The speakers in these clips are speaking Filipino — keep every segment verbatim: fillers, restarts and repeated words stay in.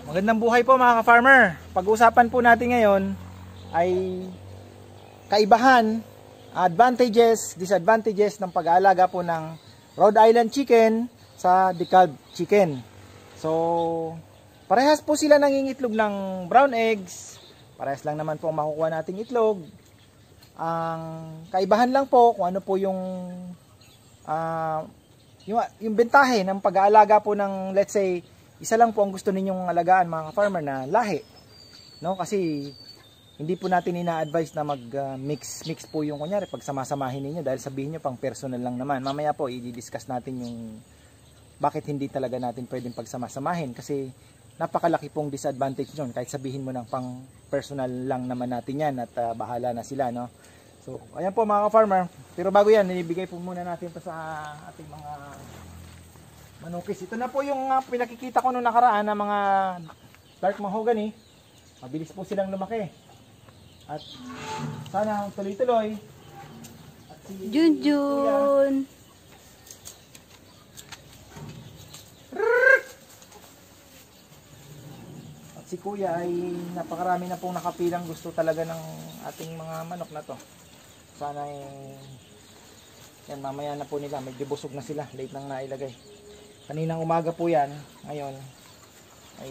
Magandang buhay po mga ka-farmer. Pag-uusapan po natin ngayon ay kaibahan, advantages, disadvantages ng pag-aalaga po ng Rhode Island chicken sa DeKalb chicken. So, parehas po sila nangingitlog ng brown eggs. Parehas lang naman po ang makukuha nating itlog. Ang kaibahan lang po kung ano po yung uh, yung, yung bentahe ng pag-aalaga po ng, let's say, isa lang po ang gusto ninyong alagaan mga farmer na lahi, no? Kasi hindi po natin ina-advise na mag-mix uh, mix po yung kunyari pag samasamahin niyo dahil sabihin niyo pang personal lang naman. Mamaya po i-discuss natin yung bakit hindi talaga natin pwedeng pagsamasamahin kasi napakalaki pong disadvantage nun kahit sabihin mo ng pang personal lang naman natin yan at uh, bahala na sila, no? So ayan po mga farmer, pero bago yan ibigay po muna natin to sa ating mga manukis. Ito na po yung uh, pinakikita ko nung nakaraan na mga dark mahogany. Mabilis po silang lumaki. At sana tuloy-tuloy. At si Junjun. At si Kuya ay napakarami na pong nakapilang gusto talaga ng ating mga manok na to. Sana ay yan, mamaya na po nila. Medyo busog na sila. Late nang nailagay. Kaninang umaga po yan, ngayon ay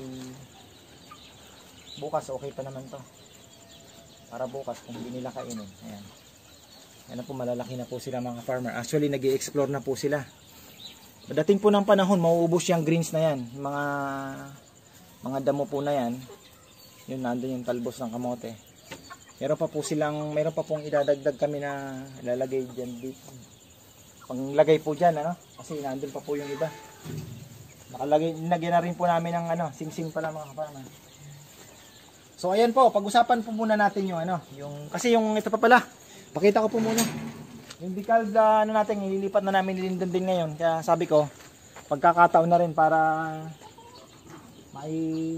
bukas okay pa naman to. Para bukas kung hindi nila kainin. Ayan. Yan na po, malalaki na po sila mga farmer. Actually nag-i-explore na po sila. Pagdating po ng panahon, mauubos yung greens na yan. Mga mga damo po na yan. Yun, nandun yung talbos ng kamote. Meron pa po silang, meron pa pong idadagdag kami na ilalagay dyan dito. Panglagay po dyan, ano? Kasi nandun pa po yung iba. Nakalagay, nilagyan na rin po namin ng ano, sing-sing pala mga kaparman. So ayan po, pag-usapan po muna natin yung ano, yung kasi yung ito pa pala. Pakita ko po muna. Yung DeKalb uh, ano natin, ililipat na namin Linden din ngayon. Kaya sabi ko, pagkakataon na rin para may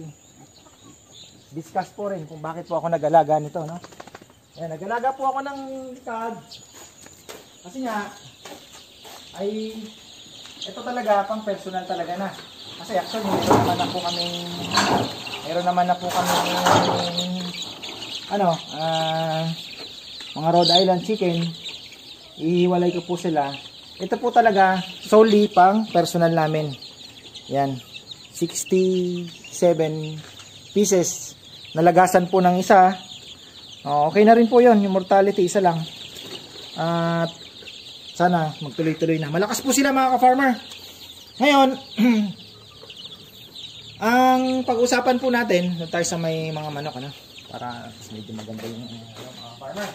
discuss po rin kung bakit po ako nag-alaga nito, no? Ayan, nag-alaga po ako ng DeKalb. Kasi nga ay ito talaga pang personal talaga na. Kasi actually meron naman na po kami meron naman na po kami ano, uh, mga Rhode Island chicken. Ihiwalay ko po sila. Ito po talaga solely pang personal namin. Yan. sixty-seven pieces. Nalagasan po ng isa. Uh, okay na rin po 'yon, yung mortality isa lang. At uh, sana magtuloy-tuloy na. Malakas po sila mga ka-farmer. Ngayon, ang pag-usapan po natin, doon tayo sa may mga manok, ano? Para medyo maganda yung uh, mga farmer.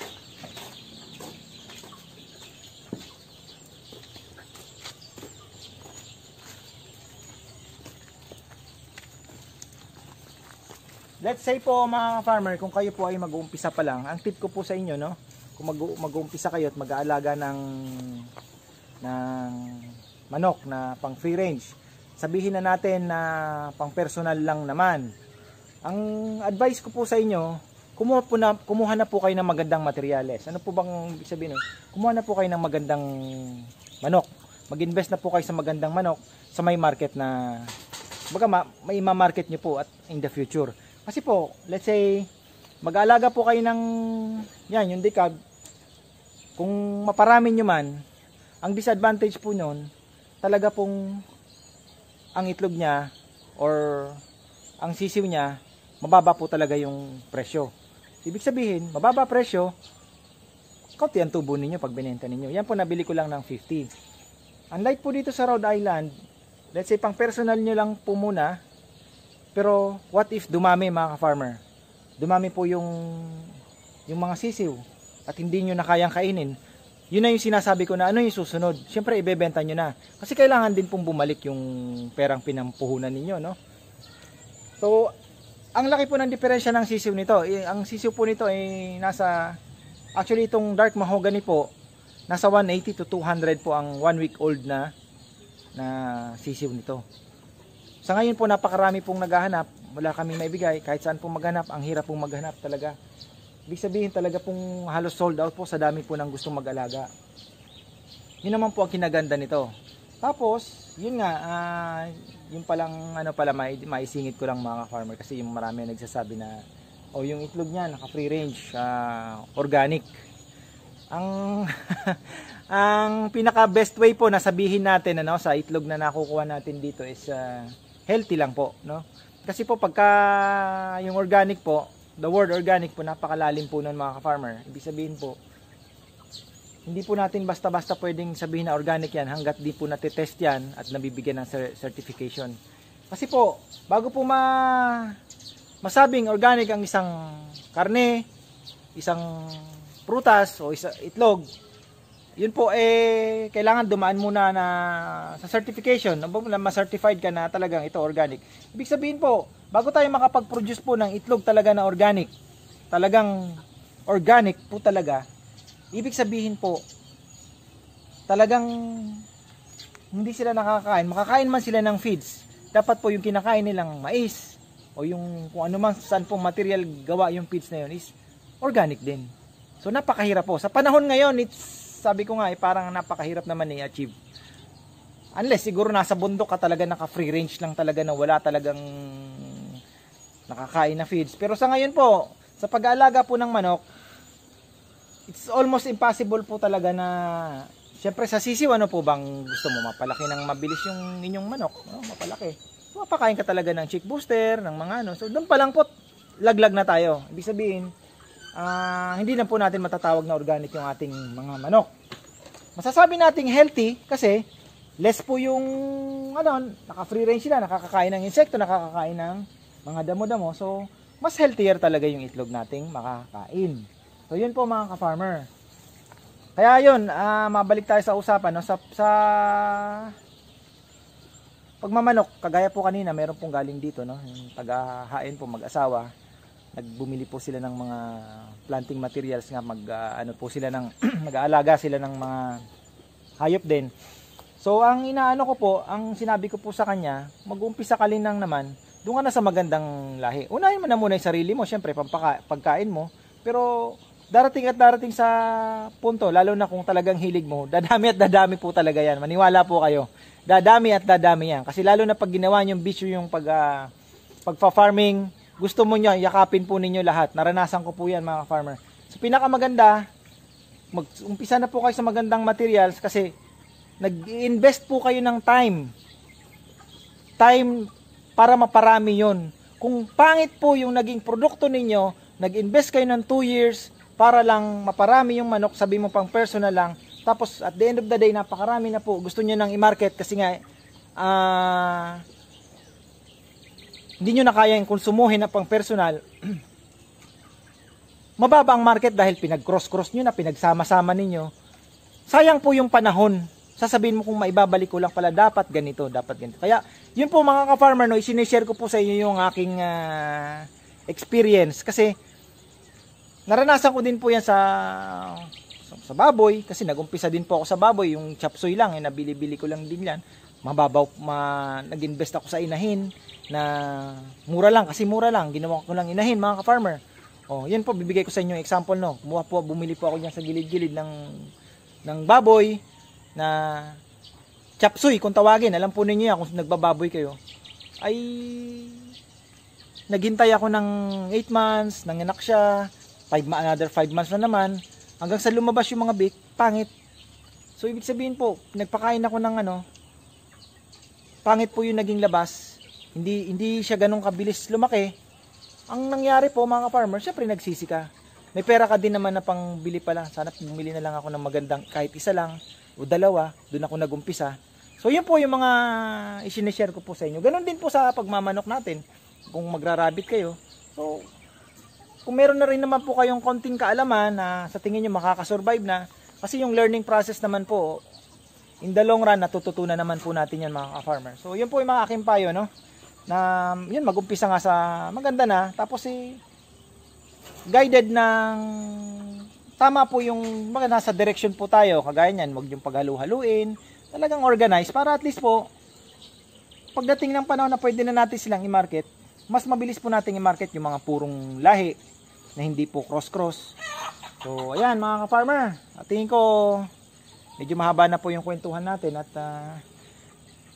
Let's say po mga farmer, kung kayo po ay mag-uumpisa pa lang, ang tip ko po sa inyo, no? Kung mag-uumpisa kayo at mag-aalaga ng ng manok na pang free range, sabihin na natin na pang personal lang naman. Ang advice ko po sa inyo, kumuha, po na, kumuha na po kayo ng magandang materyales. Ano po bang ibig sabihin? Kumuha na po kayo ng magandang manok. Mag-invest na po kayo sa magandang manok sa may market na baga may ma-market nyo po at in the future. Kasi po, let's say mag-aalaga po kayo ng yan, yung DeKalb. Kung maparami nyo man, ang disadvantage po nun, talaga pong ang itlog niya or ang sisiw niya, mababa po talaga yung presyo. Ibig sabihin, mababa presyo, kaunti ang tubo ninyo pag binenta ninyo. Yan po nabili ko lang ng fifty. Unlike po dito sa Rhode Island, let's say pang personal nyo lang po muna, pero what if dumami mga ka-farmer? Dumami po yung yung mga sisiw at hindi nyo na kayang kainin. Yun na yung sinasabi ko na ano yung susunod. Siyempre ibebenta nyo na. Kasi kailangan din pong bumalik yung perang pinampuhunan ninyo, no? So, ang laki po ng diferensya ng sisiw nito. Ang sisiw po nito ay nasa, actually itong dark mahogany po, nasa one eighty to two hundred po ang one week old na na sisiw nito. Sa ngayon po napakarami pong naghahanap. Wala kaming maibigay. Kahit saan pong maghanap, ang hirap pong maghanap talaga. Ibig sabihin talaga pong halos sold out po sa dami po ng gustong mag-alaga. Yun naman po ang kinaganda nito. Tapos, yun nga, uh, yung palang ano pala, may, maisingit ko lang mga farmer kasi yung marami nagsasabi na o oh, yung itlog niya naka free range, uh, organic. Ang ang pinaka best way po na sabihin natin ano sa itlog na nakukuha natin dito is uh, healthy lang po, no? Kasi po pagka yung organic po, the word organic po napakalalim po nun mga ka-farmer. Ibig sabihin po, hindi po natin basta-basta pwedeng sabihin na organic yan hanggat di po natitest yan at nabibigyan ng certification. Kasi po, bago po ma masabing organic ang isang karne, isang prutas o isang itlog, yun po eh kailangan dumaan muna na sa certification, na ma-certified ka na talagang ito organic. Ibig sabihin po, bago tayo makapag-produce po ng itlog talaga na organic, talagang organic po talaga, ibig sabihin po, talagang hindi sila nakakain. Makakain man sila ng feeds, dapat po yung kinakain nilang mais o yung kung ano man saan pong material gawa yung feeds na yun is organic din. So napakahirap po. Sa panahon ngayon, it's sabi ko nga, eh, parang napakahirap naman i-achieve. Unless siguro nasa bundok ka talaga, naka free range lang talaga na wala talagang nakakain na feeds. Pero sa ngayon po, sa pag-aalaga po ng manok, it's almost impossible po talaga na, syempre sa sisiw, ano po bang gusto mo? Mapalaki ng mabilis yung inyong manok. No? Mapalaki. Mapakain ka talaga ng chick booster, ng mga ano. So doon pa lang po, laglag na tayo. Ibig sabihin, Uh, hindi na po natin matatawag na organic yung ating mga manok. Masasabi nating healthy kasi less po yung ano, naka-free range sila, nakakakain ng insekto, nakakakain ng mga damo-damo. So, mas healthier talaga yung itlog nating makakain. So, yun po mga ka-farmer. Kaya yun, uh, mabalik tayo sa usapan. No? Sa, sa pagmamanok, kagaya po kanina, meron pong galing dito, no? Yung taga-hain po, mag-asawa. Nagbumili po sila ng mga planting materials nga, mag uh, ano po sila ng nag-aalaga sila ng mga hayop din. So ang inaano ko po, ang sinabi ko po sa kanya, mag-uumpisa ka rin lang naman, doon ka na sa magandang lahi. Unahin mo na muna yung sarili mo, syempre pampaka, pagkain mo, pero darating at darating sa punto, lalo na kung talagang hilig mo, dadami at dadami po talaga yan. Maniwala po kayo. Dadami at dadami yan. Kasi lalo na pag ginawa nyo yung bisyo yung pag uh, pagpa-farming, gusto mo nyo, yakapin po ninyo lahat. Naranasan ko po yan mga farmer. So pinakamaganda, mag-umpisa na po kayo sa magandang materials kasi nag-invest po kayo ng time. Time para maparami yon. Kung pangit po yung naging produkto ninyo, nag-invest kayo ng two years para lang maparami yung manok, sabi mo pang personal lang, tapos at the end of the day, napakarami na po. Gusto nyo nang i-market kasi nga, ah... Uh, hindi nyo na kaya yung konsumuhin na pang personal, mababa ang market dahil pinag-cross-cross nyo na, pinagsama-sama ninyo. Sayang po yung panahon. Sasabihin mo kung maibabalik ko lang pala, dapat ganito, dapat ganito. Kaya, yun po mga ka-farmer, no, isinishare ko po sa inyo yung aking uh, experience. Kasi, naranasan ko din po yan sa, sa, sa baboy, kasi nag-umpisa din po ako sa baboy, yung chop suey lang, eh, nabili-bili ko lang din yan. Mababaw, ma, nag-invest ako sa inahin, na mura lang, kasi mura lang, ginawa ko lang inahin mga ka-farmer. Oh, yun po, bibigay ko sa inyo example, no. Kumuha po, bumili po ako diyan sa gilid-gilid ng ng baboy na chop suey kung tawagin. Alam po ninyo yan kung nagbababoy kayo. Ay naghintay ako ng eight months, nanganak siya, five, another five months na naman, hanggang sa lumabas yung mga bik, pangit. So ibig sabihin po, nagpakain ako ng ano, pangit po yung naging labas. Hindi hindi siya ganun kabilis lumaki. Ang nangyari po mga farmer, syempre nagsisi ka. May pera ka din naman na pangbili pa lang. Sana bumili na lang ako ng magandang kahit isa lang o dalawa, doon ako nagumpisa. So yun po yung mga i-share ko po sa inyo. Ganun din po sa pagmamanok natin. Kung magra-rabbit kayo. So kung meron na rin naman po kayong konting kaalaman na sa tingin niyo makakasurvive na, kasi yung learning process naman po, in the long run natututunan naman po natin yan mga ka-farmer. So yun po yung mga aking payo, no? Na yun, mag-umpisa nga sa maganda na, tapos si eh, guided ng tama po yung mga nasa direction po tayo, kagaya niyan, wag yung paghalu-haluin, talagang organize para at least po pagdating ng panahon na pwede na natin silang i-market, mas mabilis po nating i-market yung mga purong lahi na hindi po cross-cross. So ayan mga ka-farmer, tingin ko medyo mahaba na po yung kwentuhan natin at uh,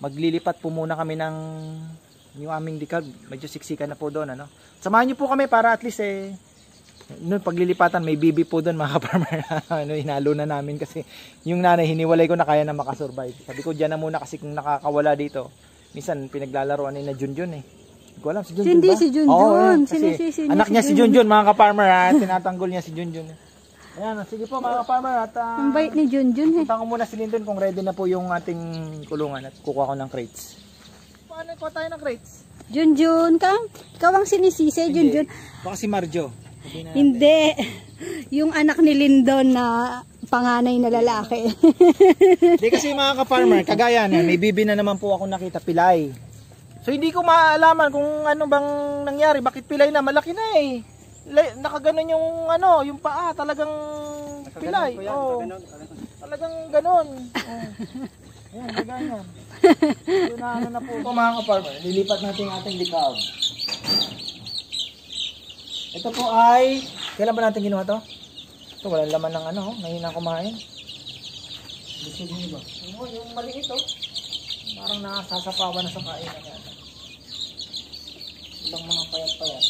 maglilipat po muna kami ng yung aming decal. Medyo siksikan na po doon, ano. Samahan niyo po kami para at least eh noon paglilipatan may bibi po doon mga farmer. Ano, hinalo na namin kasi yung nanay hiniwalay ko na kaya na makasurvive. Sabi ko diyan na muna kasi kung nakakawala dito. Minsan pinaglalaroan ni na Junjun eh. Hindi ko alam si Junjun Hindi ba? si Junjun. Oo, eh, kasi Sinisisi niya anak si niya si Junjun mga ka-farmer ha. Tinatanggol niya si Junjun. Ayan, sige po mga ka-farmer at uh, Ang bait ni Junjun eh. punta ko muna si Lindon kung ready na po yung ating kulungan at kukuha ko ng crates. Paano ko tayo ng crates? Junjun, kang, ikaw ang sinisisi, Junjun. Baka si Marjo. Hindi. Yung anak ni Lindon na panganay na lalaki. Hindi kasi mga ka-farmer, kagaya na, may bibi na naman po ako nakita, pilay. So hindi ko maalaman kung ano bang nangyari, bakit pilay na, malaki na eh. Nakaganon yung ano, yung paa, talagang pilay. Oh, talagang ganon. Oh. Ayan, ganyan. So na ano na po ito mga ka-farmer, lilipat natin yung ating likaw. Ito po ay, kailan ba natin ginawa to? Ito, walang laman ng ano, nahina kumain. Gusto niyo ba? Yung, yung maliit oh. Parang nakasasapawan na sa kain. Ilang mga payat-payat.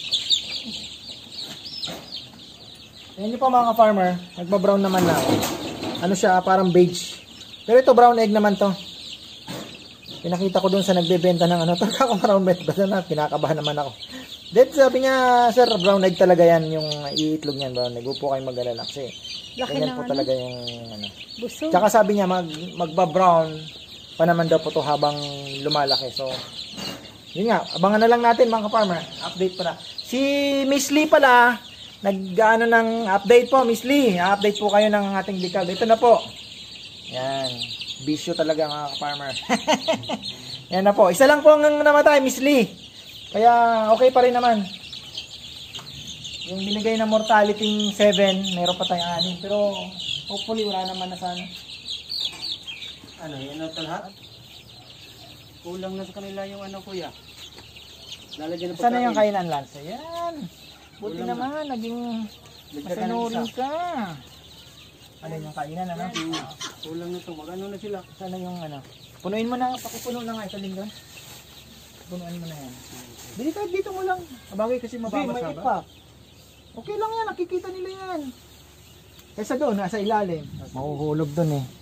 Ayan nyo po mga ka-farmer, nagba-brown naman na. Ano siya, parang beige. Pero ito brown egg naman to. Pinakita ko dun sa nagbebenta ng ano, talaga ako brown egg. Basta na, pinakabahan naman ako. Then sabi niya, sir, brown egg talaga yan, yung iitlog niyan, brown egg. Huwag po kayong mag-alala kasi Laki ganyan ng po ano? talaga yung ano. Busog. Tsaka sabi niya, mag, magba-brown pa naman daw po to habang lumalaki. So, yun nga, abangan na lang natin mga ka-farmer. Update pa na. Si Miss Lee pala, nag-ano ng update po, Miss Lee. Update po kayo ng ating decal. Ito na po. Yan. Bisyo talaga mga ka-farmer. Yan na po. Isa lang po ang namatay, Miss Lee. Kaya okay pa rin naman. Yung binigay na mortality seven, meron pa tayong anim. Pero hopefully wala naman na sana. Ano, yan na ito lahat? Kulang na sa kanila yung ano kuya. Lalagyan ng Sana yung pagkain. kainan, Lance? Yan. Buti Kulang naman, naging Lagyan ka ng masanurin isa. ka. Ano yung kainan, ano? Kulang na ito. Magano na sila? Sana yung ano. Punuin mo na, pakipuno na nga ito, Lingga. Punuin mo na yan. Dito, dito mo lang. Abagay kasi Hindi, mababasa may ba? ipa. Okay lang yan, nakikita nila yan. Kaysa doon, nasa ilalim. Mahuhulog doon eh.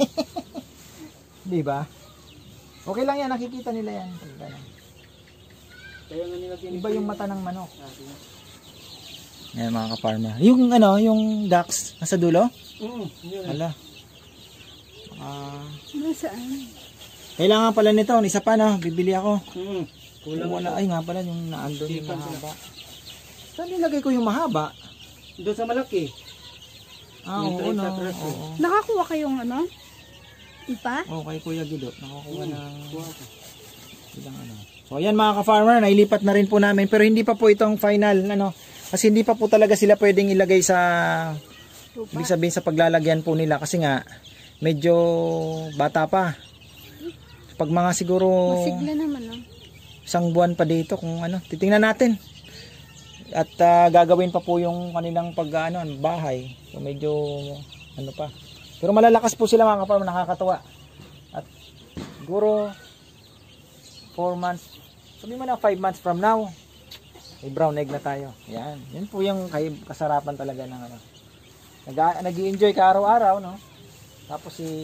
Di ba? Okay lang yan, nakikita nila yan. Kaya nga nilagyan Iba yung mata ng manok. Ah, Yan mga ka-farmer. Yung ano, yung ducks nasa dulo? Mm, yun. Hala. Ah, Nasaan? kailangan pala nito, isa pa na, bibili ako. Mm, kulang Wala, na. ay nga pala yung naandun yung Sipan mahaba. Saan nilagay ko yung mahaba? Doon sa malaki. Ah, Yung oo, tray no. sa tres, eh. Oo. Nakakuha kayong ano? Ipa? Oo, kay Kuya Guido. Nakakuha Mm, ng kuha ko. ilang ano. So, ayan mga ka-farmer, nailipat na rin po namin. Pero hindi pa po itong final, ano. Kasi hindi pa po talaga sila pwedeng ilagay sa, Lupa. ibig sabihin sa paglalagyan po nila. Kasi nga, medyo bata pa. Pag mga siguro Masigla naman oh. isang buwan pa dito kung ano, titingnan natin. At ah, gagawin pa po yung kanilang pag ano, bahay. So medyo ano pa. Pero malalakas po sila mga ka-farmer, nakakatuwa. At siguro four months, sabi mo na five months from now, may brown egg na tayo. Yan. Yan po yung kay- kasarapan talaga ng ano. Nag- nag-i-enjoy ka araw-araw, no? Tapos si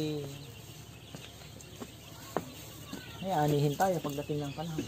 ay, anihin tayo pagdating ng panahon.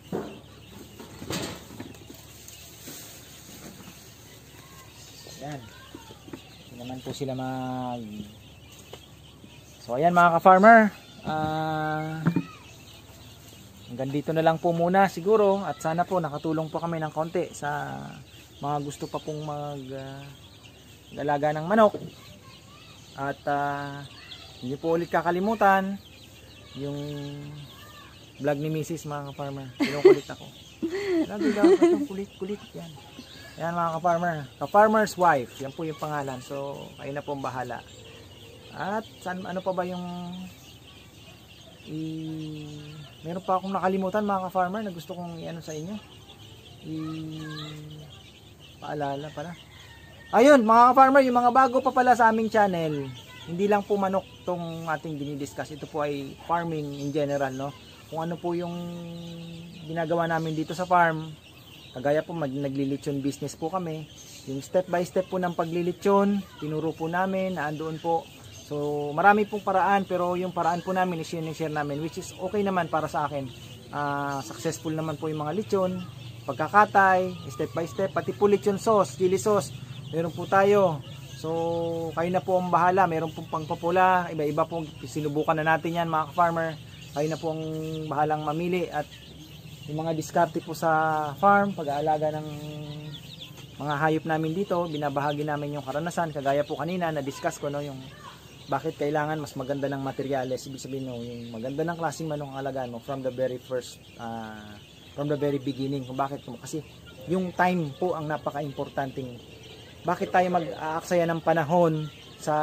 Yan. Hindi naman po sila mag... So, ayan mga ka-farmer. Ah... hanggang dito na lang po muna siguro. At sana po nakatulong po kami ng konti sa mga gusto pa pong mag... Uh, alaga ng manok. At uh, hindi po ulit kakalimutan yung vlog ni Missus mga ka-farmer. Kinukulit ako. Lagi daw itong kulit-kulit yan. Yan mga ka-farmer. Ka-farmer's wife. Yan po yung pangalan. So, kayo na po ang bahala. At san, ano pa ba yung i... meron pa akong nakalimutan mga ka-farmer na gusto kong i-ano sa inyo. I... paalala pala. Ayun mga ka-farmer, yung mga bago pa pala sa aming channel, hindi lang po manok tong ating dinidiscuss. Ito po ay farming in general, no? kung ano po yung ginagawa namin dito sa farm. Kagaya po mag naglilitsyon business po kami. Yung step by step po ng paglilitsyon, tinuro po namin, naandoon po. So marami pong paraan, pero yung paraan po namin i-share namin, which is okay naman para sa akin. Uh, successful naman po yung mga litsyon, pagkakatay, step by step, pati po litsyon sauce, chili sauce, meron po tayo. So kayo na po ang bahala, meron pong pangpapula, iba-iba pong sinubukan na natin yan mga ka-farmer. Kayo na po ang bahalang mamili at yung mga diskarte po sa farm, pag-aalaga ng mga hayop namin dito, binabahagi namin yung karanasan. Kagaya po kanina na-discuss ko no, yung bakit kailangan mas maganda ng materyales. Ibig sabihin no, yung maganda ng klaseng manok ang alagaan mo from the very first uh, from the very beginning. Kung bakit mo, kasi yung time po ang napaka-importanting. Bakit tayo mag-aaksaya ng panahon sa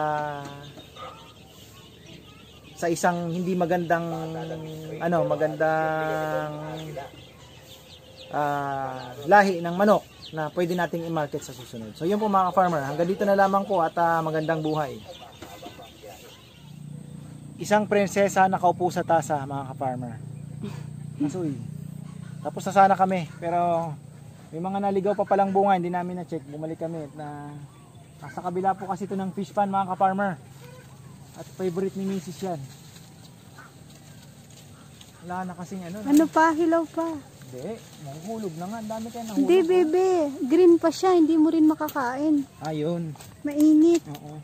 sa isang hindi magandang ano, magandang uh, lahi ng manok na pwede nating i-market sa susunod. So yun po mga farmer, hanggang dito na lamang po at uh, magandang buhay. Isang prinsesa nakaupo sa tasa mga ka-farmer. Masuy. Tapos na sana kami, pero may mga naligaw pa palang bunga, hindi namin na-check. Bumalik kami na nasa kabila po kasi ito ng fish pan mga ka-farmer. At favorite ni Missus yan. Wala na kasing ano. Ano pa? Hilaw pa. Hindi, nahuhulog na nga. Ang dami kayo nahulog. Hindi, bebe. Green pa siya. Hindi mo rin makakain. Ayun. Mainit. Oo.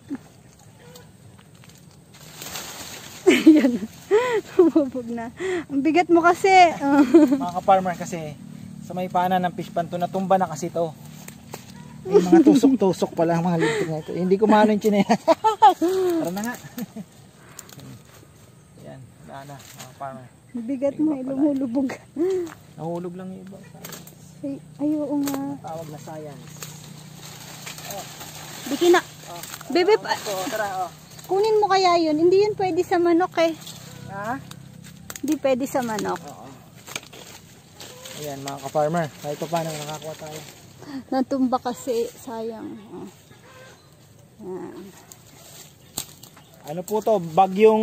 Yan. Humubog na. Ang bigat mo kasi. Mga ka-farmer kasi, sa may paanan ng fish pan to, natumba na kasi to. May mga tusok-tusok pala ang mga lintik na ito. Hindi ko mahalo yung chinela. Tara na nga. Yan, wala na mga farmer. Ang bigat mo. Lumulubog. Nahulog lang yung iba. Ay, ay, oo nga. Tawag na science. Biki na. Oh, Bebe, pa, oh, tara, oh. kunin mo kaya yun. Hindi yun pwede sa manok eh. Ha? Hindi pwede sa manok. Oo. Ayan mga ka-farmer. Kahit pa paano nakakuha tayo. Natumba kasi. Sayang. Oh. Yan. Ano po to? Bagyong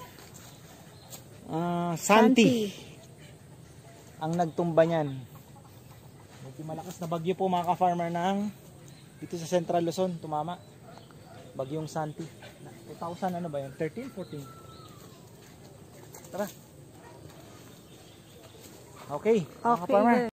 uh, Santi. Santi. Ang nagtumba niyan. Medyo malakas na bagyo po mga ka-farmer ng dito sa Central Luzon. Tumama. Bagyong Santi. two thousand ano ba yun? thirteen, fourteen. Tara. Okay. Mga Okay. ka-farmer.